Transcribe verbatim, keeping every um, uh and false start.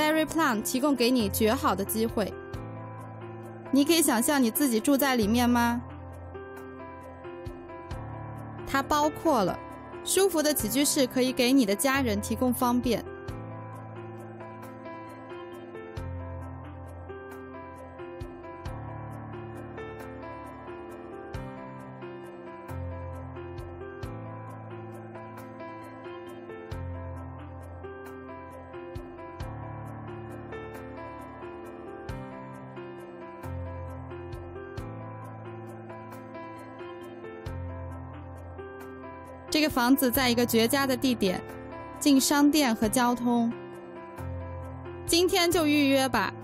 Berry Plan 提供给你绝好的机会。你可以想象你自己住在里面吗？它包括了舒服的起居室，可以给你的家人提供方便。这个房子在一个绝佳的地点，近商店和交通。今天就预约吧。